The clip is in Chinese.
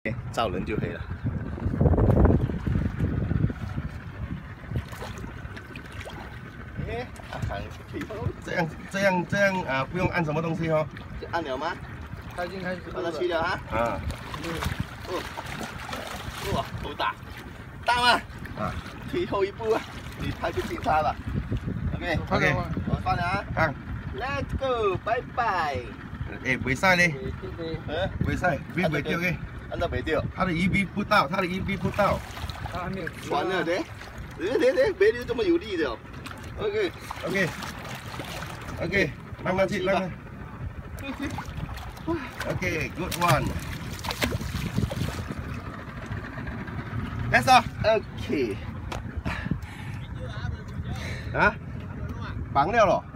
照人就可以了。这样啊，不用按什么东西哦。按了吗？ 它已经开始把它去了啊。 哇， 好大，大吗？啊，最后一步啊，你拍就警察了。OK， 我放了啊。放 ，Let's go， 拜拜。袂使咧，袂使，鱼袂钓嘅，按照袂钓，他的鱼逼不到，他还没有传了的，没有这么有力的。OK， 慢慢去，慢慢。OK，good one。That's all。OK。啊？绑了咯。